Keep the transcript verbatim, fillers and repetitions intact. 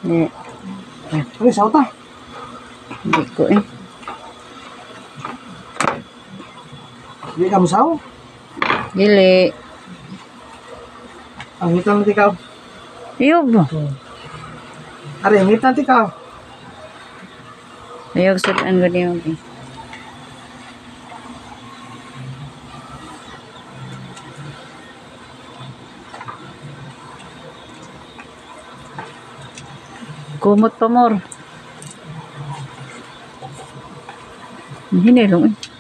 Hindi. Ay, sauta. Hindi ko eh. Hindi ka masaw. Dili. Ang hitang na tikaw. Ayog. Are, ang hitang tikaw. Ayog sudan ko niyo. Eh. Kumot pa more. Hinilong eh.